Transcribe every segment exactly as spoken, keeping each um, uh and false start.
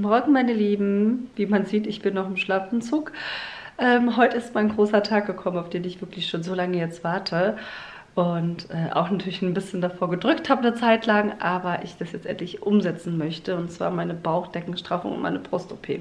Morgen, meine Lieben. Wie man sieht, ich bin noch im Schlafanzug. Ähm, heute ist mein großer Tag gekommen, auf den ich wirklich schon so lange jetzt warte. Und äh, auch natürlich ein bisschen davor gedrückt habe eine Zeit lang, aber ich das jetzt endlich umsetzen möchte. Und zwar meine Bauchdeckenstraffung und meine Brust-O P.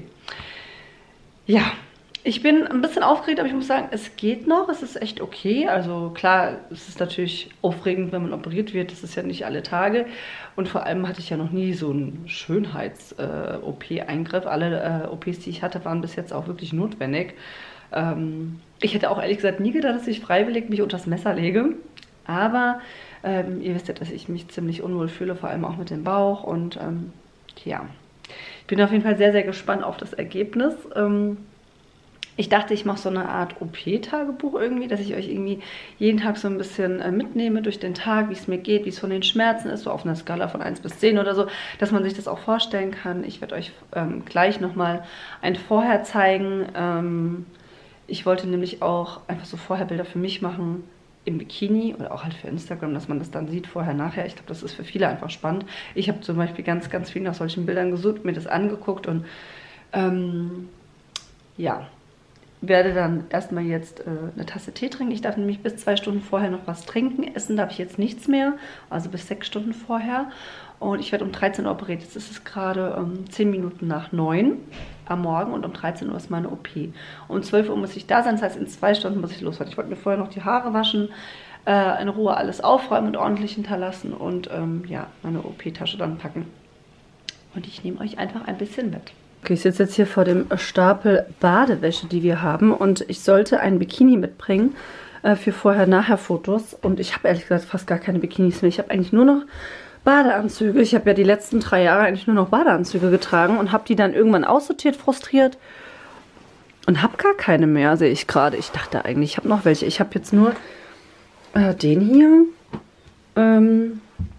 Ja, ich bin ein bisschen aufgeregt, aber ich muss sagen, es geht noch. Es ist echt okay. Also klar, es ist natürlich aufregend, wenn man operiert wird. Das ist ja nicht alle Tage. Und vor allem hatte ich ja noch nie so einen Schönheits-O P-Eingriff. Alle äh, O Ps, die ich hatte, waren bis jetzt auch wirklich notwendig. Ähm, ich hätte auch ehrlich gesagt nie gedacht, dass ich freiwillig mich unter das Messer lege. Aber ähm, ihr wisst ja, dass ich mich ziemlich unwohl fühle, vor allem auch mit dem Bauch. Und ähm, ja, ich bin auf jeden Fall sehr, sehr gespannt auf das Ergebnis. Ähm, Ich dachte, ich mache so eine Art O P-Tagebuch irgendwie, dass ich euch irgendwie jeden Tag so ein bisschen äh, mitnehme durch den Tag, wie es mir geht, wie es von den Schmerzen ist, so auf einer Skala von eins bis zehn oder so, dass man sich das auch vorstellen kann. Ich werde euch ähm, gleich nochmal ein Vorher zeigen. Ähm, ich wollte nämlich auch einfach so Vorherbilder für mich machen im Bikini oder auch halt für Instagram, dass man das dann sieht, vorher, nachher. Ich glaube, das ist für viele einfach spannend. Ich habe zum Beispiel ganz, ganz viel nach solchen Bildern gesucht, mir das angeguckt und ähm, ja, werde dann erstmal jetzt äh, eine Tasse Tee trinken. Ich darf nämlich bis zwei Stunden vorher noch was trinken. Essen darf ich jetzt nichts mehr, also bis sechs Stunden vorher. Und ich werde um dreizehn Uhr operiert. Jetzt ist es gerade ähm, zehn Minuten nach neun am Morgen und um dreizehn Uhr ist meine O P. Um zwölf Uhr muss ich da sein, das heißt in zwei Stunden muss ich losfahren. Ich wollte mir vorher noch die Haare waschen, äh, in Ruhe alles aufräumen und ordentlich hinterlassen und ähm, ja, meine O P-Tasche dann packen. Und ich nehme euch einfach ein bisschen mit. Okay, ich sitze jetzt hier vor dem Stapel Badewäsche, die wir haben. Und ich sollte ein Bikini mitbringen äh, für Vorher-Nachher-Fotos. Und ich habe ehrlich gesagt fast gar keine Bikinis mehr. Ich habe eigentlich nur noch Badeanzüge. Ich habe ja die letzten drei Jahre eigentlich nur noch Badeanzüge getragen und habe die dann irgendwann aussortiert, frustriert. Und habe gar keine mehr, sehe ich gerade. Ich dachte eigentlich, ich habe noch welche. Ich habe jetzt nur äh, den hier. Ähm...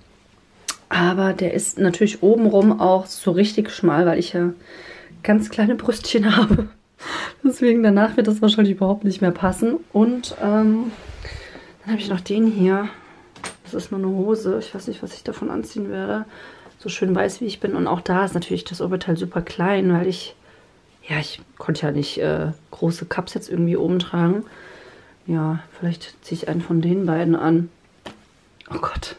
Aber der ist natürlich obenrum auch so richtig schmal, weil ich ja ganz kleine Brüstchen habe. Deswegen danach wird das wahrscheinlich überhaupt nicht mehr passen. Und ähm, dann habe ich noch den hier. Das ist nur eine Hose. Ich weiß nicht, was ich davon anziehen werde. So schön weiß, wie ich bin. Und auch da ist natürlich das Oberteil super klein, weil ich, ja, ich konnte ja nicht äh, große Cups jetzt irgendwie oben tragen. Ja, vielleicht ziehe ich einen von den beiden an. Oh Gott.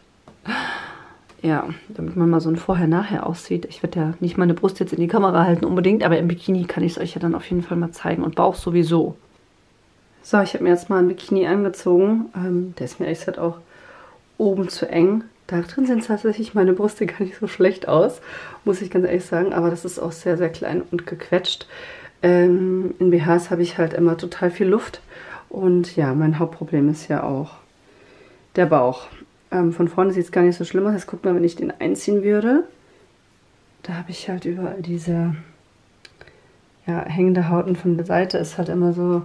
Ja, damit man mal so ein Vorher-Nachher aussieht. Ich werde ja nicht meine Brust jetzt in die Kamera halten unbedingt, aber im Bikini kann ich es euch ja dann auf jeden Fall mal zeigen. Und Bauch sowieso. So, ich habe mir jetzt mal ein Bikini angezogen. Ähm, der ist mir ehrlich gesagt auch oben zu eng. Da drin sehen tatsächlich meine Brüste gar nicht so schlecht aus, muss ich ganz ehrlich sagen. Aber das ist auch sehr, sehr klein und gequetscht. Ähm, in B Hs habe ich halt immer total viel Luft. Und ja, mein Hauptproblem ist ja auch der Bauch. Ähm, von vorne sieht es gar nicht so schlimm aus. Jetzt guckt mal, wenn ich den einziehen würde. Da habe ich halt überall diese ja, hängende Haut und von der Seite ist halt immer so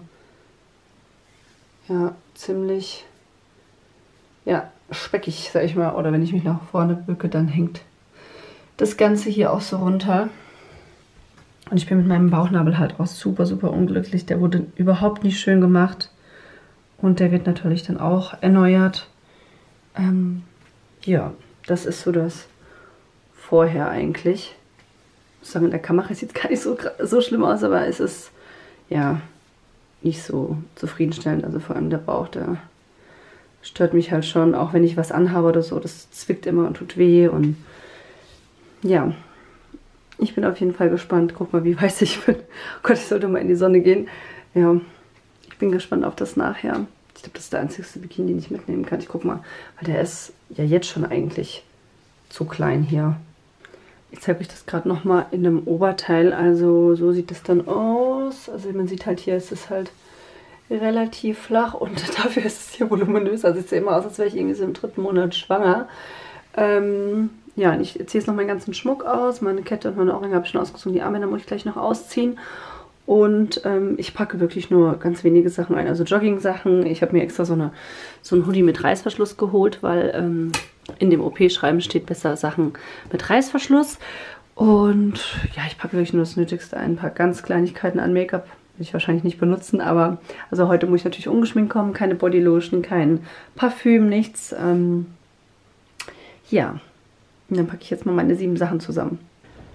ja, ziemlich ja, speckig, sag ich mal. Oder wenn ich mich nach vorne bücke, dann hängt das Ganze hier auch so runter. Und ich bin mit meinem Bauchnabel halt auch super, super unglücklich. Der wurde überhaupt nicht schön gemacht. Und der wird natürlich dann auch erneuert. Ähm, ja, das ist so das Vorher eigentlich. Ich muss sagen, in der Kamera sieht es gar nicht so, so schlimm aus, aber es ist ja nicht so zufriedenstellend. Also vor allem der Bauch, der stört mich halt schon, auch wenn ich was anhabe oder so. Das zwickt immer und tut weh und ja, ich bin auf jeden Fall gespannt. Guck mal, wie weiß ich bin. Oh Gott, ich sollte mal in die Sonne gehen. Ja, ich bin gespannt auf das Nachher. Ich glaube, das ist der einzige Bikini, den ich mitnehmen kann. Ich guck mal, weil der ist ja jetzt schon eigentlich zu klein hier. Ich zeige euch das gerade nochmal in einem Oberteil. Also so sieht es dann aus. Also man sieht halt hier, es ist halt relativ flach und dafür ist es hier voluminös. Also es sieht immer aus, als wäre ich irgendwie so im dritten Monat schwanger. Ähm, ja, und ich ziehe jetzt noch meinen ganzen Schmuck aus. Meine Kette und meine Ohrringe habe ich schon ausgezogen. Die Armbänder muss ich gleich noch ausziehen. Und ähm, ich packe wirklich nur ganz wenige Sachen ein, also Jogging-Sachen. Ich habe mir extra so, eine, so einen Hoodie mit Reißverschluss geholt, weil ähm, in dem O P-Schreiben steht besser Sachen mit Reißverschluss. Und ja, ich packe wirklich nur das Nötigste ein. Ein paar ganz Kleinigkeiten an Make-up will ich wahrscheinlich nicht benutzen, aber also heute muss ich natürlich ungeschminkt kommen. Keine Bodylotion, kein Parfüm, nichts. Ähm, ja, und dann packe ich jetzt mal meine sieben Sachen zusammen.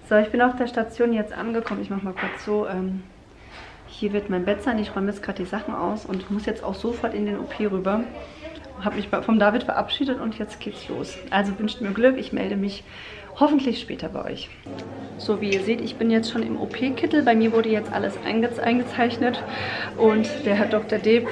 So, ich bin auf der Station jetzt angekommen. Ich mache mal kurz so. Ähm, hier wird mein Bett sein. Ich räume jetzt gerade die Sachen aus und muss jetzt auch sofort in den O P rüber. Habe mich vom David verabschiedet und jetzt geht's los. Also wünscht mir Glück. Ich melde mich hoffentlich später bei euch. So, wie ihr seht, ich bin jetzt schon im O P-Kittel. Bei mir wurde jetzt alles einge eingezeichnet und der Herr Doktor Deeb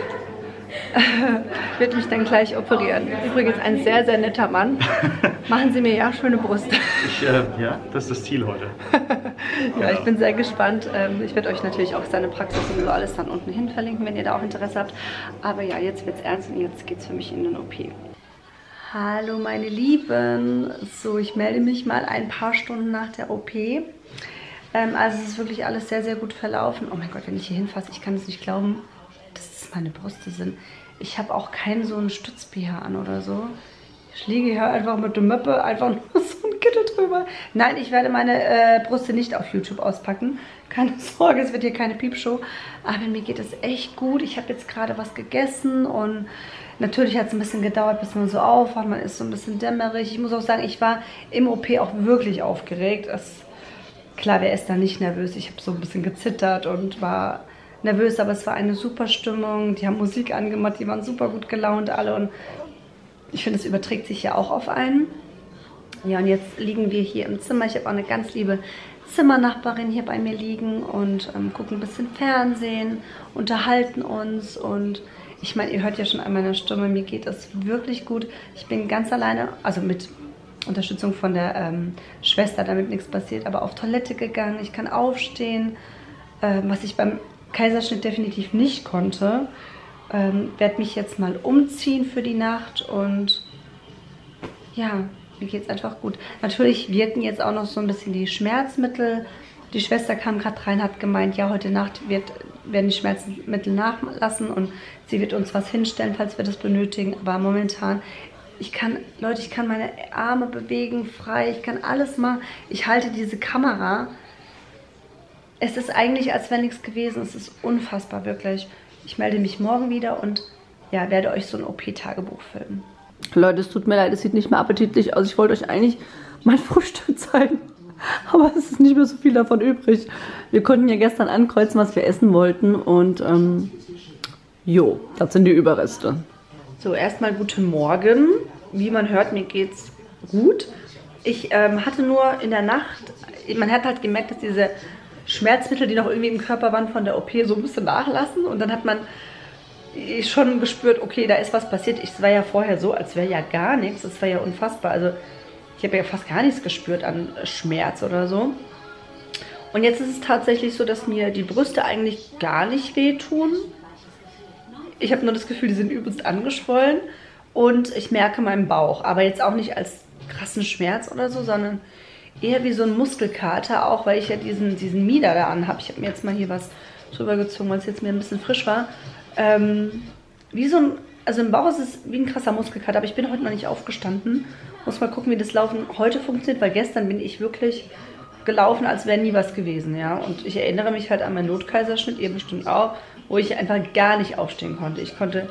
wird mich dann gleich operieren. Übrigens ein sehr, sehr netter Mann. Machen Sie mir ja schöne Brust. Ich, äh, ja, das ist das Ziel heute. Ja, ich bin sehr gespannt. Ich werde euch natürlich auch seine Praxis und so alles dann unten hin verlinken, wenn ihr da auch Interesse habt. Aber ja, jetzt wird es ernst und jetzt geht es für mich in den O P. Hallo meine Lieben. So, ich melde mich mal ein paar Stunden nach der O P. Ähm, also es ist wirklich alles sehr, sehr gut verlaufen. Oh mein Gott, wenn ich hier hinfasse, ich kann es nicht glauben, dass es meine Brüste sind. Ich habe auch keinen so einen Stütz-B H an oder so. Ich liege hier einfach mit der Möppe, einfach nur so ein Kittel drüber. Nein, ich werde meine äh, Brüste nicht auf YouTube auspacken. Keine Sorge, es wird hier keine Piepshow. Aber mir geht es echt gut. Ich habe jetzt gerade was gegessen und natürlich hat es ein bisschen gedauert, bis man so aufwacht. Man ist so ein bisschen dämmerig. Ich muss auch sagen, ich war im O P auch wirklich aufgeregt. Das, klar, wer ist da nicht nervös? Ich habe so ein bisschen gezittert und war nervös, aber es war eine super Stimmung. Die haben Musik angemacht, die waren super gut gelaunt alle und ich finde, es überträgt sich ja auch auf einen. Ja, und jetzt liegen wir hier im Zimmer. Ich habe auch eine ganz liebe Zimmernachbarin hier bei mir liegen und ähm, gucken ein bisschen Fernsehen, unterhalten uns. Und ich meine, ihr hört ja schon an meiner Stimme, mir geht es wirklich gut. Ich bin ganz alleine, also mit Unterstützung von der ähm, Schwester, damit nichts passiert, aber auf Toilette gegangen. Ich kann aufstehen, äh, was ich beim Kaiserschnitt definitiv nicht konnte. Ähm, werde mich jetzt mal umziehen für die Nacht und ja, mir geht es einfach gut. Natürlich wirken jetzt auch noch so ein bisschen die Schmerzmittel. Die Schwester kam gerade rein, hat gemeint, ja, heute Nacht wird, werden die Schmerzmittel nachlassen und sie wird uns was hinstellen, falls wir das benötigen. Aber momentan, ich kann, Leute, ich kann meine Arme bewegen, frei, ich kann alles machen. Ich halte diese Kamera. Es ist eigentlich, als wäre nichts gewesen. Es ist unfassbar, wirklich. Ich melde mich morgen wieder und ja, werde euch so ein O P-Tagebuch filmen. Leute, es tut mir leid, es sieht nicht mehr appetitlich aus. Ich wollte euch eigentlich mein Frühstück zeigen, aber es ist nicht mehr so viel davon übrig. Wir konnten ja gestern ankreuzen, was wir essen wollten und ähm, jo, das sind die Überreste. So, erstmal guten Morgen. Wie man hört, mir geht's gut. Ich ähm, hatte nur in der Nacht, man hat halt gemerkt, dass diese Schmerzmittel, die noch irgendwie im Körper waren von der O P, so ein bisschen nachlassen. Und dann hat man schon gespürt, okay, da ist was passiert. Es war ja vorher so, als wäre ja gar nichts. Das war ja unfassbar. Also ich habe ja fast gar nichts gespürt an Schmerz oder so. Und jetzt ist es tatsächlich so, dass mir die Brüste eigentlich gar nicht wehtun. Ich habe nur das Gefühl, die sind übelst angeschwollen. Und ich merke meinen Bauch. Aber jetzt auch nicht als krassen Schmerz oder so, sondern eher wie so ein Muskelkater, auch weil ich ja diesen, diesen Mieder da an habe. Ich habe mir jetzt mal hier was drüber gezogen, weil es jetzt mir ein bisschen frisch war. Ähm, wie so ein, also im Bauch ist es wie ein krasser Muskelkater, aber ich bin heute noch nicht aufgestanden. Muss mal gucken, wie das Laufen heute funktioniert, weil gestern bin ich wirklich gelaufen, als wäre nie was gewesen, ja. Und ich erinnere mich halt an meinen Notkaiserschnitt, ihr bestimmt auch, wo ich einfach gar nicht aufstehen konnte. Ich konnte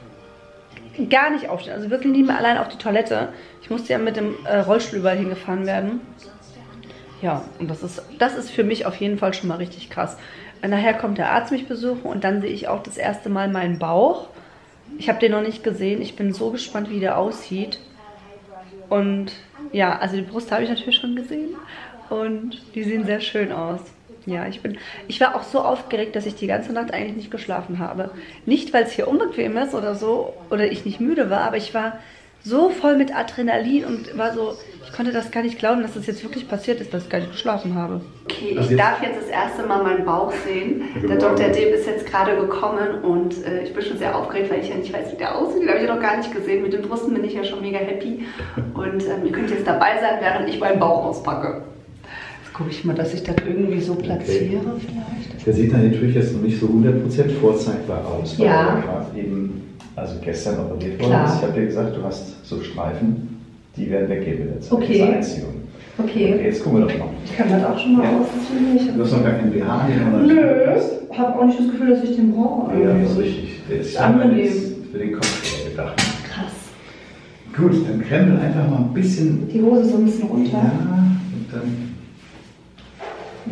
gar nicht aufstehen, also wirklich nie mehr allein auf die Toilette. Ich musste ja mit dem äh, Rollstuhl überall hingefahren werden. Ja, und das ist, das ist für mich auf jeden Fall schon mal richtig krass. Nachher kommt der Arzt mich besuchen und dann sehe ich auch das erste Mal meinen Bauch. Ich habe den noch nicht gesehen. Ich bin so gespannt, wie der aussieht. Und ja, also die Brust habe ich natürlich schon gesehen. Und die sehen sehr schön aus. Ja, ich bin, ich war auch so aufgeregt, dass ich die ganze Nacht eigentlich nicht geschlafen habe. Nicht, weil es hier unbequem ist oder so, oder ich nicht müde war, aber ich war so voll mit Adrenalin und war so, ich konnte das gar nicht glauben, dass das jetzt wirklich passiert ist, dass ich gar nicht geschlafen habe. Okay, ich darf jetzt das erste Mal meinen Bauch sehen. Der Doktor Deeb ist jetzt gerade gekommen und äh, ich bin schon sehr aufgeregt, weil ich ja nicht weiß, wie der aussieht. Den habe ich ja noch gar nicht gesehen. Mit den Brüsten bin ich ja schon mega happy. Und ähm, ihr könnt jetzt dabei sein, während ich meinen Bauch auspacke. Jetzt gucke ich mal, dass ich das irgendwie so platziere okay. vielleicht. Der sieht dann natürlich jetzt noch nicht so hundert Prozent vorzeigbar aus, weil ja. er gerade eben, also gestern operiert worden ist. Ich habe dir gesagt, du hast so Streifen, die werden weggehen mit der Zeit. Okay. Das ist Einziehung. Okay. Okay, jetzt gucken wir doch mal. Ich kann das auch schon mal ja. ausziehen. Du hast noch gar keinen B H hier. Nö, ich habe auch nicht das Gefühl, dass ich den brauche. Ja, das ist richtig. Der ist angenehm. Für den Kopf gedacht. Krass. Gut, dann krempel einfach mal ein bisschen. Die Hose so ein bisschen runter. Ja, und dann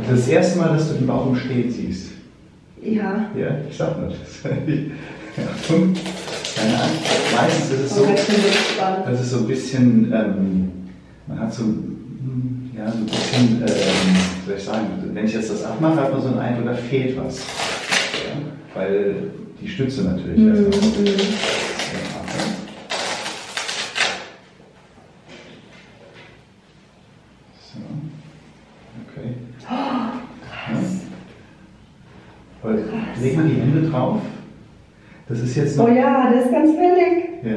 Das erste Mal, dass du den Bauch im Stehen siehst. Ja. Ja, ich sag nur das. Achtung, keine Angst. Meistens ist es so, das ist so ein bisschen, ähm, man hat so, ja, so ein bisschen, ähm, wie soll ich sagen, wenn ich jetzt das abmache, hat man so einen Eindruck, da fehlt was. Ja? Weil die Stütze natürlich mm, erst noch mm. So, okay. Oh, krass. Ja. Leg mal die Hände drauf. Das ist jetzt noch. Oh ja, das ist ganz billig. Ja.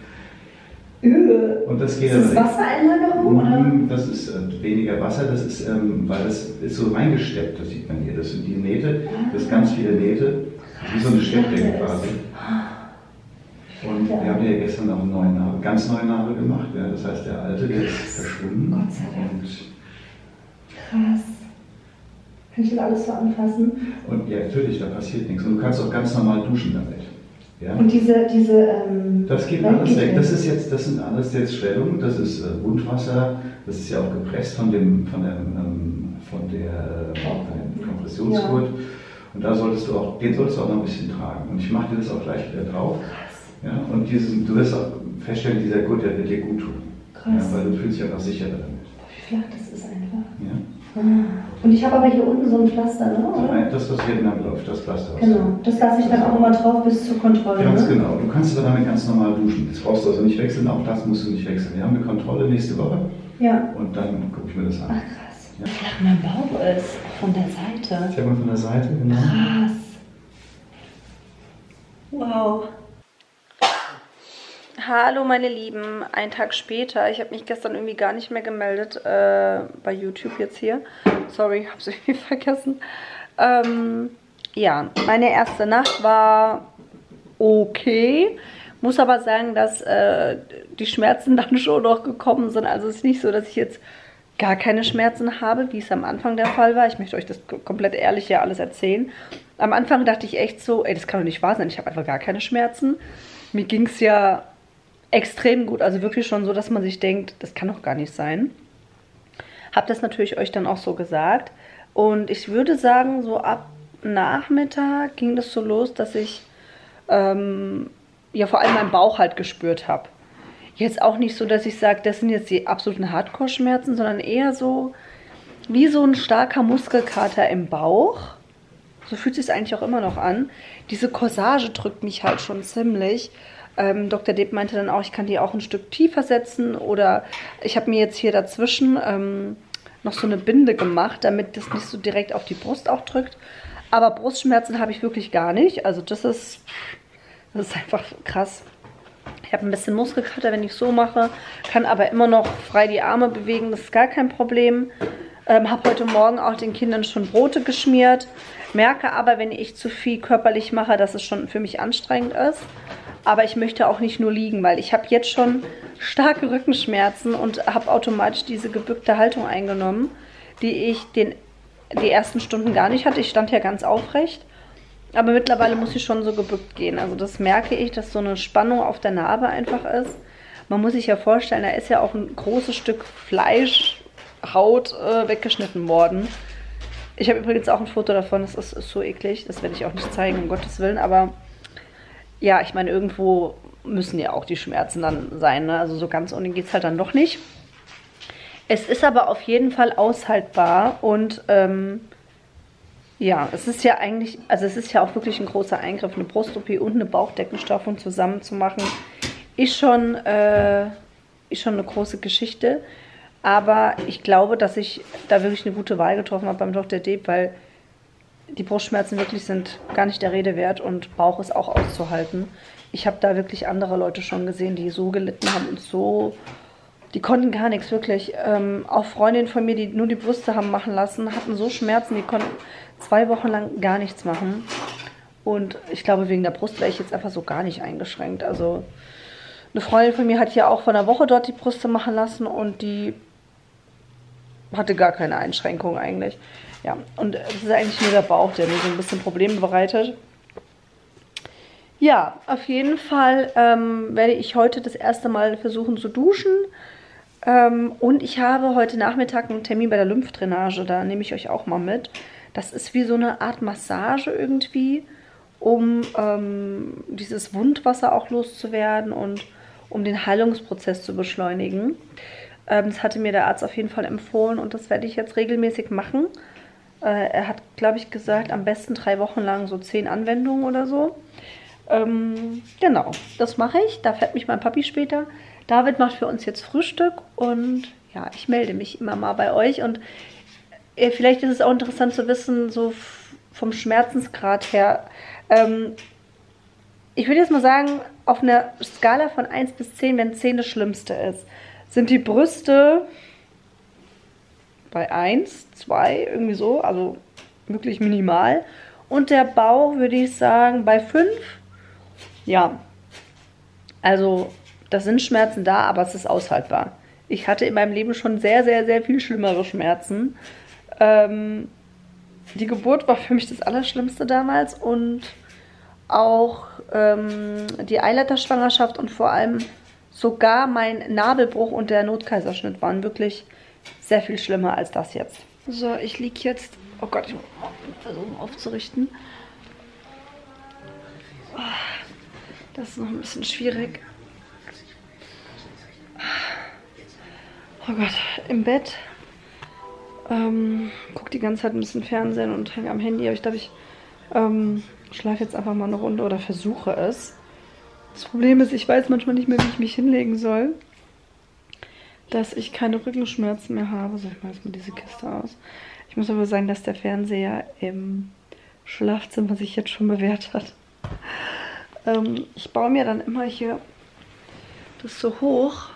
Öh. Und das geht ist das Wassereinlagerung? Oder? Das ist äh, weniger Wasser, das ist, ähm, weil das ist so reingesteppt, das sieht man hier. Das sind die Nähte, das sind ganz viele Nähte, wie so eine Steppdecke quasi. Und wir haben ja gestern auch einen neuen Nabel, ganz neuen Nabel gemacht. Ja. Das heißt, der alte, der ist verschwunden. Gott sei Dank. Krass. Kann ich das alles so anfassen? Und ja, natürlich, da passiert nichts. Und du kannst auch ganz normal duschen damit. Ja? Und diese, diese ähm, das geht alles weg. Das ist jetzt, das sind alles jetzt Schwellungen, das ist äh, Wundwasser, das ist ja auch gepresst von dem, von der, ähm, von der, äh, von dem Kompressionsgurt. Ja. Und da solltest du auch, den solltest du auch noch ein bisschen tragen. Und ich mache dir das auch gleich wieder drauf. Krass. Ja? Und diesen, du wirst auch feststellen, dieser Gurt, der wird dir gut tun. Krass. Ja, weil du fühlst dich einfach sicher damit. Wie flach das ist einfach. Ja. Und ich habe aber hier unten so ein Pflaster, ne? Oder? Nein, das, was Vietnam läuft, das Pflaster. Genau, das lasse ich dann auch immer drauf bis zur Kontrolle. Ganz ne? genau. Du kannst aber damit ganz normal duschen. Das brauchst du also nicht wechseln, auch das musst du nicht wechseln. Wir haben eine Kontrolle nächste Woche. Ja. Und dann gucke ich mir das an. Ach krass. Ja. Wie flach mein Bauch ist. Von der Seite. Zeig mal von der Seite, genau. Krass. Wow. Hallo meine Lieben, einen Tag später. Ich habe mich gestern irgendwie gar nicht mehr gemeldet äh, bei YouTube jetzt hier. Sorry, habe es irgendwie vergessen. Ähm, ja, meine erste Nacht war okay. Muss aber sagen, dass äh, die Schmerzen dann schon noch gekommen sind. Also es ist nicht so, dass ich jetzt gar keine Schmerzen habe, wie es am Anfang der Fall war. Ich möchte euch das komplett ehrlich ja alles erzählen. Am Anfang dachte ich echt so, ey, das kann doch nicht wahr sein. Ich habe einfach gar keine Schmerzen. Mir ging es ja extrem gut, also wirklich schon so, dass man sich denkt, das kann doch gar nicht sein. Habe das natürlich euch dann auch so gesagt. Und ich würde sagen, so ab Nachmittag ging das so los, dass ich ähm, ja vor allem meinen Bauch halt gespürt habe. Jetzt auch nicht so, dass ich sage, das sind jetzt die absoluten Hardcore-Schmerzen, sondern eher so wie so ein starker Muskelkater im Bauch. So fühlt es sich eigentlich auch immer noch an. Diese Corsage drückt mich halt schon ziemlich. Ähm, Doktor Depp meinte dann auch, ich kann die auch ein Stück tiefer setzen oder ich habe mir jetzt hier dazwischen ähm, noch so eine Binde gemacht, damit das nicht so direkt auf die Brust auch drückt. Aber Brustschmerzen habe ich wirklich gar nicht. Also das ist, das ist einfach krass. Ich habe ein bisschen Muskelkater, wenn ich so mache, kann aber immer noch frei die Arme bewegen, das ist gar kein Problem. Ähm, habe heute Morgen auch den Kindern schon Brote geschmiert, merke aber, wenn ich zu viel körperlich mache, dass es schon für mich anstrengend ist. Aber ich möchte auch nicht nur liegen, weil ich habe jetzt schon starke Rückenschmerzen und habe automatisch diese gebückte Haltung eingenommen, die ich den, die ersten Stunden gar nicht hatte. Ich stand ja ganz aufrecht, aber mittlerweile muss ich schon so gebückt gehen. Also das merke ich, dass so eine Spannung auf der Narbe einfach ist. Man muss sich ja vorstellen, da ist ja auch ein großes Stück Fleisch, Haut äh, weggeschnitten worden. Ich habe übrigens auch ein Foto davon, das ist, ist so eklig, das werde ich auch nicht zeigen, um Gottes Willen, aber ja, ich meine, irgendwo müssen ja auch die Schmerzen dann sein, ne? Also so ganz ohne geht es halt dann doch nicht. Es ist aber auf jeden Fall aushaltbar und ähm, ja, es ist ja eigentlich, also es ist ja auch wirklich ein großer Eingriff, eine Brust-O P und eine Bauchdeckenstraffung zusammen zu machen, ist schon, äh, ist schon eine große Geschichte. Aber ich glaube, dass ich da wirklich eine gute Wahl getroffen habe beim Doktor Depp, weil die Brustschmerzen wirklich sind gar nicht der Rede wert und Bauch ist auch auszuhalten. Ich habe da wirklich andere Leute schon gesehen, die so gelitten haben und so, die konnten gar nichts, wirklich. Ähm, auch Freundinnen von mir, die nur die Brüste haben machen lassen, hatten so Schmerzen, die konnten zwei Wochen lang gar nichts machen. Und ich glaube, wegen der Brust wäre ich jetzt einfach so gar nicht eingeschränkt. Also eine Freundin von mir hat ja auch vor einer Woche dort die Brüste machen lassen und die hatte gar keine Einschränkung eigentlich. Ja, und es ist eigentlich nur der Bauch, der mir so ein bisschen Probleme bereitet. Ja, auf jeden Fall ähm, werde ich heute das erste Mal versuchen zu duschen. Ähm, und ich habe heute Nachmittag einen Termin bei der Lymphdrainage, da nehme ich euch auch mal mit. Das ist wie so eine Art Massage irgendwie, um ähm, dieses Wundwasser auch loszuwerden und um den Heilungsprozess zu beschleunigen. Ähm, das hatte mir der Arzt auf jeden Fall empfohlen und das werde ich jetzt regelmäßig machen. Äh, er hat, glaube ich, gesagt, am besten drei Wochen lang so zehn Anwendungen oder so. Ähm, genau, das mache ich. Da fährt mich mein Papi später. David macht für uns jetzt Frühstück und ja, ich melde mich immer mal bei euch. Und äh, vielleicht ist es auch interessant zu wissen, so vom Schmerzensgrad her. Ähm, ich würde jetzt mal sagen, auf einer Skala von eins bis zehn, wenn zehn das Schlimmste ist, sind die Brüste bei eins, zwei, irgendwie so, also wirklich minimal. Und der Bauch würde ich sagen bei fünf. Ja, also das sind Schmerzen da, aber es ist aushaltbar. Ich hatte in meinem Leben schon sehr, sehr, sehr viel schlimmere Schmerzen. Ähm, die Geburt war für mich das Allerschlimmste damals und auch ähm, die Eileiterschwangerschaft und vor allem sogar mein Nabelbruch und der Notkaiserschnitt waren wirklich sehr viel schlimmer als das jetzt. So, ich liege jetzt... Oh Gott, ich muss versuchen aufzurichten. Das ist noch ein bisschen schwierig. Oh Gott, im Bett. Ähm, guck die ganze Zeit ein bisschen Fernsehen und hänge am Handy. Aber ich glaube, ich ähm, schlafe jetzt einfach mal eine Runde oder versuche es. Das Problem ist, ich weiß manchmal nicht mehr, wie ich mich hinlegen soll. Dass ich keine Rückenschmerzen mehr habe. So, ich mache jetzt mal diese Kiste aus. Ich muss aber sagen, dass der Fernseher im Schlafzimmer sich jetzt schon bewährt hat. Ähm, ich baue mir dann immer hier das so hoch,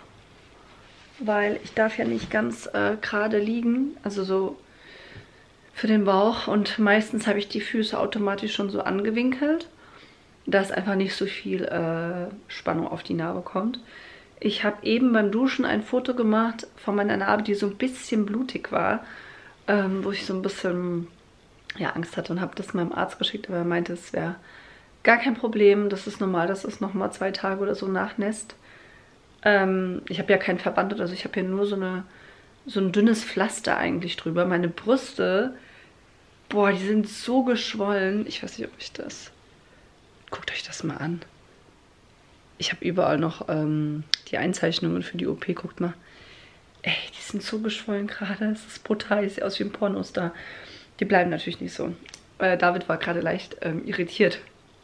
weil ich darf ja nicht ganz äh, gerade liegen, also so für den Bauch. Und meistens habe ich die Füße automatisch schon so angewinkelt, dass einfach nicht so viel äh, Spannung auf die Narbe kommt. Ich habe eben beim Duschen ein Foto gemacht von meiner Narbe, die so ein bisschen blutig war, ähm, wo ich so ein bisschen ja, Angst hatte und habe das meinem Arzt geschickt, aber er meinte, es wäre gar kein Problem, das ist normal, dass es nochmal zwei Tage oder so nachnässt. Ähm, ich habe ja keinen Verband oder so, ich habe ja nur so, eine, so ein dünnes Pflaster eigentlich drüber. Meine Brüste, boah, die sind so geschwollen. Ich weiß nicht, ob ich das... Guckt euch das mal an. Ich habe überall noch ähm, die Einzeichnungen für die O P, guckt mal. Ey, die sind so geschwollen gerade. Es ist brutal, die sieht aus wie ein Pornostar. Die bleiben natürlich nicht so. Äh, David war gerade leicht ähm, irritiert,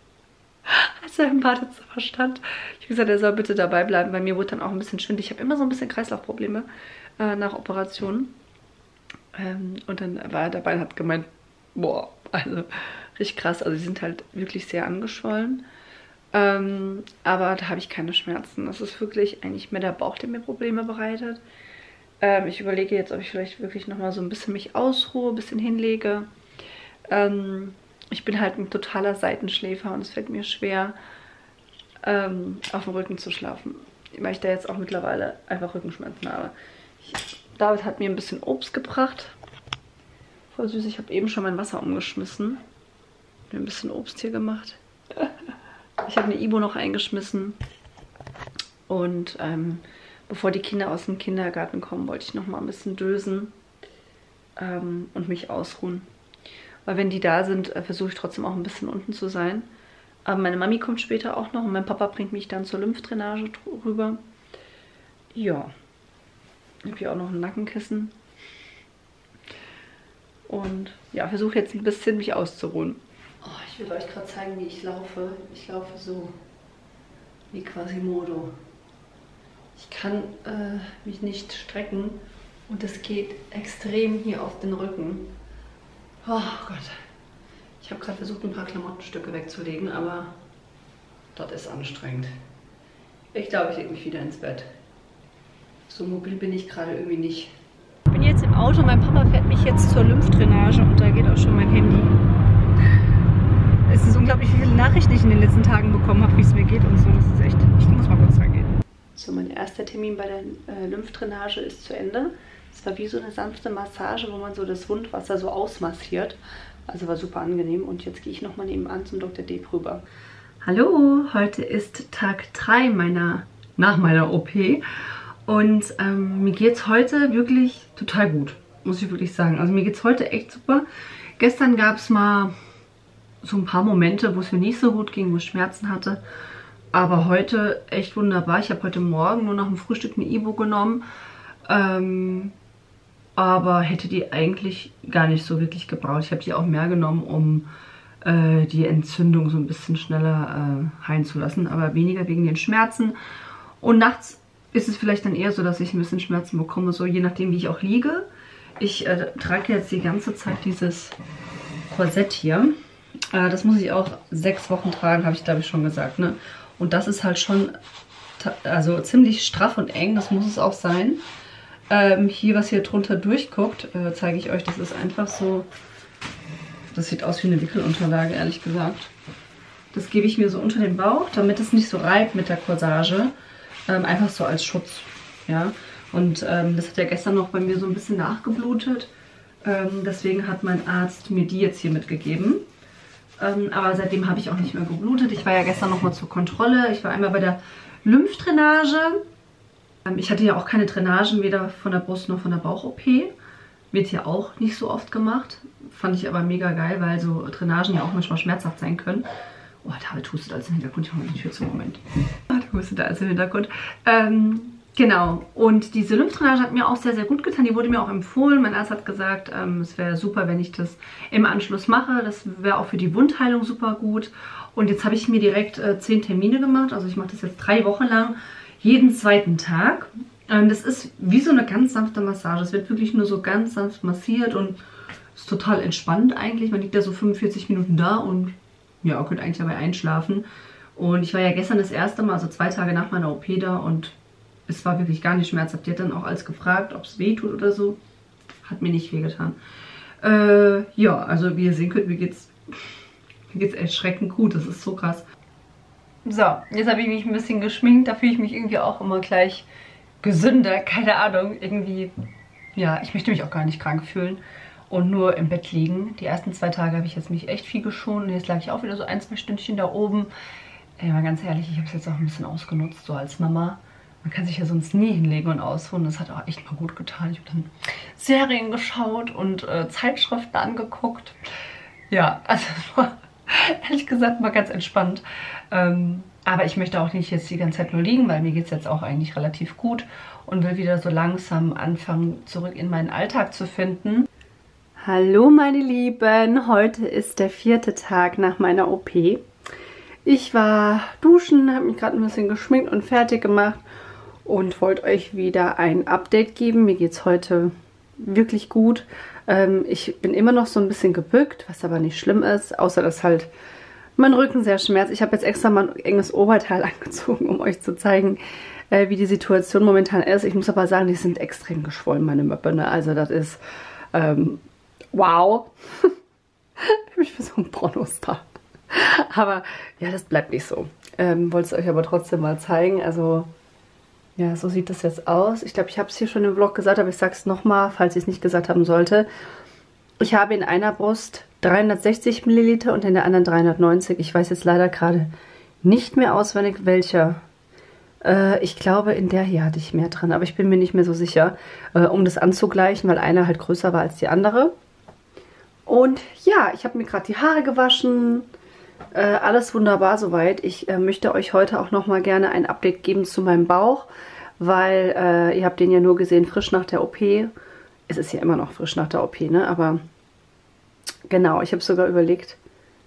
als er im Badezimmer stand. Ich habe gesagt, er soll bitte dabei bleiben. Bei mir wurde dann auch ein bisschen schwindelig. Ich habe immer so ein bisschen Kreislaufprobleme äh, nach Operationen. Ähm, und dann war er dabei und hat gemeint, boah, also richtig krass. Also die sind halt wirklich sehr angeschwollen. Ähm, aber da habe ich keine Schmerzen. Das ist wirklich eigentlich mehr der Bauch, der mir Probleme bereitet. Ähm, ich überlege jetzt, ob ich vielleicht wirklich nochmal so ein bisschen mich ausruhe, ein bisschen hinlege. Ähm, ich bin halt ein totaler Seitenschläfer und es fällt mir schwer, ähm, auf dem Rücken zu schlafen. Weil ich da jetzt auch mittlerweile einfach Rückenschmerzen habe. Ich, David hat mir ein bisschen Obst gebracht. Voll süß, ich habe eben schon mein Wasser umgeschmissen. Mir ein bisschen Obst hier gemacht. Ich habe eine Ibo noch eingeschmissen. Und ähm, bevor die Kinder aus dem Kindergarten kommen, wollte ich noch mal ein bisschen dösen ähm, und mich ausruhen. Weil wenn die da sind, äh, versuche ich trotzdem auch ein bisschen unten zu sein. Aber meine Mami kommt später auch noch und mein Papa bringt mich dann zur Lymphdrainage rüber. Ja. Ich habe hier auch noch ein Nackenkissen. Und ja, versuche jetzt ein bisschen mich auszuruhen. Oh, ich will euch gerade zeigen, wie ich laufe. Ich laufe so wie Quasimodo. Ich kann äh, mich nicht strecken und es geht extrem hier auf den Rücken. Oh Gott. Ich habe gerade versucht, ein paar Klamottenstücke wegzulegen, aber das ist anstrengend. Ich glaube, ich lege mich wieder ins Bett. So mobil bin ich gerade irgendwie nicht. Ich bin jetzt im Auto, mein Papa fährt mich jetzt zur Lymphdrainage und da geht auch schon mein Handy. Es ist unglaublich, wie viele Nachrichten ich in den letzten Tagen bekommen habe, wie es mir geht und so. Das ist echt, ich muss mal kurz rangehen. So, mein erster Termin bei der äh, Lymphdrainage ist zu Ende. Es war wie so eine sanfte Massage, wo man so das Wundwasser so ausmassiert. Also war super angenehm. Und jetzt gehe ich nochmal nebenan zum Doktor Deep rüber. Hallo, heute ist Tag drei meiner, nach meiner O P. Und ähm, mir geht es heute wirklich total gut, muss ich wirklich sagen. Also mir geht es heute echt super. Gestern gab es mal so ein paar Momente, wo es mir nicht so gut ging, wo ich Schmerzen hatte. Aber heute echt wunderbar. Ich habe heute Morgen nur nach dem Frühstück eine Ibo genommen. Ähm, aber hätte die eigentlich gar nicht so wirklich gebraucht. Ich habe die auch mehr genommen, um äh, die Entzündung so ein bisschen schneller äh, heilen zu lassen. Aber weniger wegen den Schmerzen. Und nachts ist es vielleicht dann eher so, dass ich ein bisschen Schmerzen bekomme, so je nachdem, wie ich auch liege. Ich äh, trage jetzt die ganze Zeit dieses Korsett hier. Äh, das muss ich auch sechs Wochen tragen, habe ich glaube ich schon gesagt, ne? Und das ist halt schon also ziemlich straff und eng, das muss es auch sein. Ähm, hier, was hier drunter durchguckt, äh, zeige ich euch, das ist einfach so, das sieht aus wie eine Wickelunterlage, ehrlich gesagt. Das gebe ich mir so unter den Bauch, damit es nicht so reibt mit der Corsage. Ähm, einfach so als Schutz, ja. Und ähm, das hat ja gestern noch bei mir so ein bisschen nachgeblutet. Ähm, deswegen hat mein Arzt mir die jetzt hier mitgegeben. Ähm, aber seitdem habe ich auch nicht mehr geblutet. Ich war ja gestern nochmal zur Kontrolle. Ich war einmal bei der Lymphdrainage. Ähm, ich hatte ja auch keine Drainagen, weder von der Brust noch von der Bauch-O P. Wird ja auch nicht so oft gemacht. Fand ich aber mega geil, weil so Drainagen ja auch manchmal schmerzhaft sein können. Oh, David hustet alles im Hintergrund. Ich mache mal die Tür zu. Moment. Ah, der hustet alles im Hintergrund. Ähm, genau. Und diese Lymphdrainage hat mir auch sehr, sehr gut getan. Die wurde mir auch empfohlen. Mein Arzt hat gesagt, ähm, es wäre super, wenn ich das im Anschluss mache. Das wäre auch für die Wundheilung super gut. Und jetzt habe ich mir direkt äh, zehn Termine gemacht. Also ich mache das jetzt drei Wochen lang. Jeden zweiten Tag. Ähm, das ist wie so eine ganz sanfte Massage. Es wird wirklich nur so ganz sanft massiert und ist total entspannt eigentlich. Man liegt da so fünfundvierzig Minuten da und ja, könnt eigentlich dabei einschlafen. Und ich war ja gestern das erste Mal, also zwei Tage nach meiner O P da und es war wirklich gar nicht schmerzhaft. Die hat dann auch alles gefragt, ob es weh tut oder so. Hat mir nicht wehgetan. Äh, ja, also wie ihr sehen könnt, mir geht's, mir geht's erschreckend gut. Das ist so krass. So, jetzt habe ich mich ein bisschen geschminkt. Da fühle ich mich irgendwie auch immer gleich gesünder. Keine Ahnung, irgendwie, ja, ich möchte mich auch gar nicht krank fühlen. Und nur im Bett liegen. Die ersten zwei Tage habe ich jetzt mich echt viel geschont. Und jetzt lag ich auch wieder so ein, zwei Stündchen da oben. Ey, mal ganz ehrlich, ich habe es jetzt auch ein bisschen ausgenutzt, so als Mama. Man kann sich ja sonst nie hinlegen und ausruhen. Das hat auch echt mal gut getan. Ich habe dann Serien geschaut und äh, Zeitschriften angeguckt. Ja, also es war ehrlich gesagt mal ganz entspannt. Ähm, aber ich möchte auch nicht jetzt die ganze Zeit nur liegen, weil mir geht es jetzt auch eigentlich relativ gut. Und will wieder so langsam anfangen, zurück in meinen Alltag zu finden. Hallo meine Lieben, heute ist der vierte Tag nach meiner O P. Ich war duschen, habe mich gerade ein bisschen geschminkt und fertig gemacht und wollte euch wieder ein Update geben. Mir geht es heute wirklich gut. Ähm, ich bin immer noch so ein bisschen gebückt, was aber nicht schlimm ist, außer dass halt mein Rücken sehr schmerzt. Ich habe jetzt extra mal ein enges Oberteil angezogen, um euch zu zeigen, äh, wie die Situation momentan ist. Ich muss aber sagen, die sind extrem geschwollen, meine Möppe, ne? Also das ist... Ähm, wow. Ich bin für so ein Pornostar. Aber ja, das bleibt nicht so. Ähm, wollte es euch aber trotzdem mal zeigen. Also, ja, so sieht das jetzt aus. Ich glaube, ich habe es hier schon im Vlog gesagt, aber ich sage es nochmal, falls ich es nicht gesagt haben sollte. Ich habe in einer Brust dreihundertsechzig Milliliter und in der anderen dreihundertneunzig. Ich weiß jetzt leider gerade nicht mehr auswendig, welcher. Äh, ich glaube, in der hier hatte ich mehr drin, aber ich bin mir nicht mehr so sicher, äh, um das anzugleichen, weil eine halt größer war als die andere. Und ja, ich habe mir gerade die Haare gewaschen. Äh, alles wunderbar soweit. Ich äh, möchte euch heute auch noch mal gerne ein Update geben zu meinem Bauch, weil äh, ihr habt den ja nur gesehen frisch nach der O P. Es ist ja immer noch frisch nach der O P, ne? Aber genau, ich habe sogar überlegt,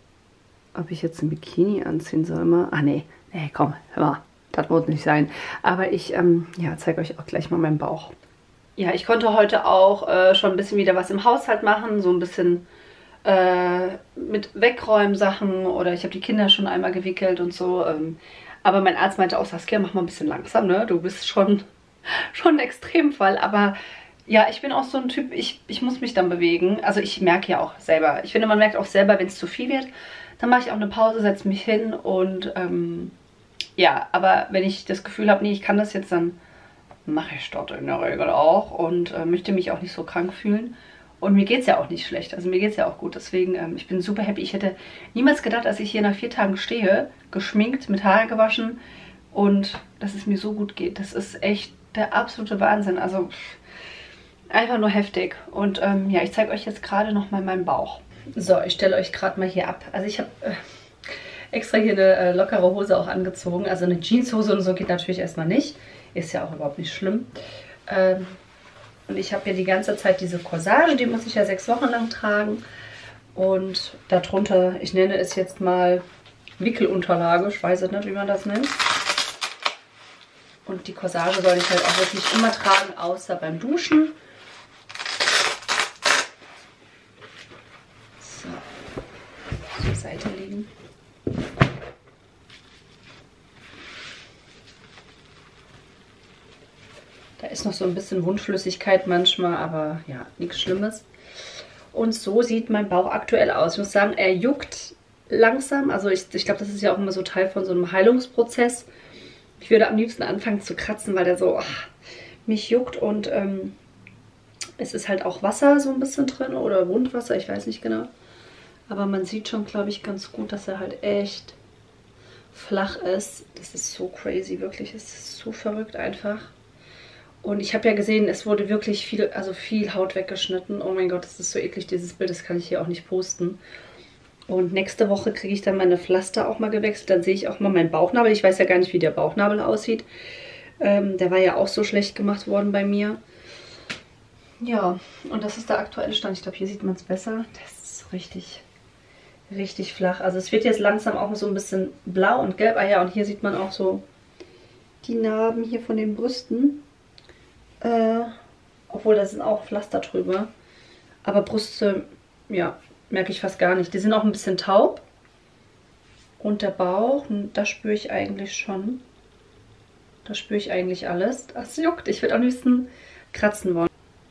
ob ich jetzt ein Bikini anziehen soll. Mal. Ah, nee, nee, komm, hör mal, das muss nicht sein. Aber ich ähm, ja, zeige euch auch gleich mal meinen Bauch. Ja, ich konnte heute auch äh, schon ein bisschen wieder was im Haushalt machen, so ein bisschen äh, mit Wegräumsachen oder ich habe die Kinder schon einmal gewickelt und so. Ähm, aber mein Arzt meinte auch, Saskia, mach mal ein bisschen langsam, ne? Du bist schon, schon ein Extremfall. Aber ja, ich bin auch so ein Typ, ich, ich muss mich dann bewegen. Also ich merke ja auch selber, ich finde, man merkt auch selber, wenn es zu viel wird, dann mache ich auch eine Pause, setze mich hin und ähm, ja, aber wenn ich das Gefühl habe, nee, ich kann das jetzt, dann mache ich dort in der Regel auch und äh, möchte mich auch nicht so krank fühlen. Und mir geht es ja auch nicht schlecht, also mir geht es ja auch gut. Deswegen, ähm, ich bin super happy. Ich hätte niemals gedacht, dass ich hier nach vier Tagen stehe, geschminkt, mit Haare gewaschen und dass es mir so gut geht. Das ist echt der absolute Wahnsinn. Also einfach nur heftig. Und ähm, ja, ich zeige euch jetzt gerade noch mal meinen Bauch. So, ich stelle euch gerade mal hier ab. Also ich habe äh, extra hier eine äh, lockere Hose auch angezogen. Also eine Jeanshose und so geht natürlich erstmal nicht. Ist ja auch überhaupt nicht schlimm. Ähm, und ich habe ja die ganze Zeit diese Corsage, die muss ich ja sechs Wochen lang tragen. Und darunter, ich nenne es jetzt mal Wickelunterlage. Ich weiß nicht, wie man das nennt. Und die Corsage soll ich halt auch wirklich immer tragen, außer beim Duschen. So, zur Seite legen. Da ist noch so ein bisschen Wundflüssigkeit manchmal, aber ja, nichts Schlimmes. Und so sieht mein Bauch aktuell aus. Ich muss sagen, er juckt langsam. Also ich, ich glaube, das ist ja auch immer so Teil von so einem Heilungsprozess. Ich würde am liebsten anfangen zu kratzen, weil der so ach, mich juckt. Und ähm, es ist halt auch Wasser so ein bisschen drin oder Wundwasser, ich weiß nicht genau. Aber man sieht schon, glaube ich, ganz gut, dass er halt echt flach ist. Das ist so crazy, wirklich. Es ist so verrückt einfach. Und ich habe ja gesehen, es wurde wirklich viel, also viel Haut weggeschnitten. Oh mein Gott, das ist so eklig, dieses Bild. Das kann ich hier auch nicht posten. Und nächste Woche kriege ich dann meine Pflaster auch mal gewechselt. Dann sehe ich auch mal meinen Bauchnabel. Ich weiß ja gar nicht, wie der Bauchnabel aussieht. Ähm, der war ja auch so schlecht gemacht worden bei mir. Ja, und das ist der aktuelle Stand. Ich glaube, hier sieht man es besser. Das ist richtig, richtig flach. Also es wird jetzt langsam auch so ein bisschen blau und gelb. Ah ja, und hier sieht man auch so die Narben hier von den Brüsten. Äh, obwohl, da sind auch Pflaster drüber. Aber Brüste, ja, merke ich fast gar nicht. Die sind auch ein bisschen taub. Und der Bauch, da spüre ich eigentlich schon. Da spüre ich eigentlich alles. Das juckt. Ich würde am liebsten kratzen wollen.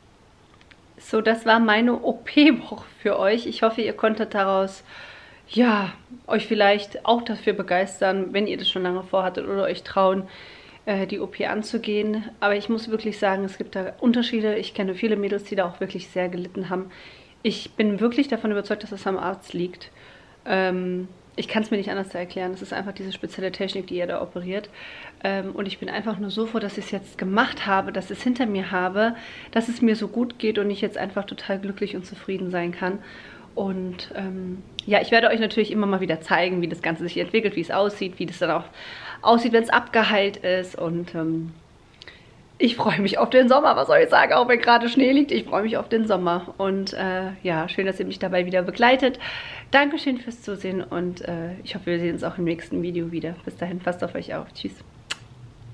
So, das war meine O P-Woche für euch. Ich hoffe, ihr konntet daraus, ja, euch vielleicht auch dafür begeistern, wenn ihr das schon lange vorhattet oder euch trauen, die O P anzugehen. Aber ich muss wirklich sagen, es gibt da Unterschiede. Ich kenne viele Mädels, die da auch wirklich sehr gelitten haben. Ich bin wirklich davon überzeugt, dass es am Arzt liegt. Ähm, ich kann es mir nicht anders erklären. Es ist einfach diese spezielle Technik, die ihr da operiert. Ähm, und ich bin einfach nur so froh, dass ich es jetzt gemacht habe, dass ich es hinter mir habe, dass es mir so gut geht und ich jetzt einfach total glücklich und zufrieden sein kann. Und ähm, ja, ich werde euch natürlich immer mal wieder zeigen, wie das Ganze sich entwickelt, wie es aussieht, wie das dann auch aussieht, wenn es abgeheilt ist. Und ähm, ich freue mich auf den Sommer, was soll ich sagen, auch wenn gerade Schnee liegt. Ich freue mich auf den Sommer. Und äh, ja, schön, dass ihr mich dabei wieder begleitet. Dankeschön fürs Zusehen und äh, ich hoffe, wir sehen uns auch im nächsten Video wieder. Bis dahin, passt auf euch auf. Tschüss.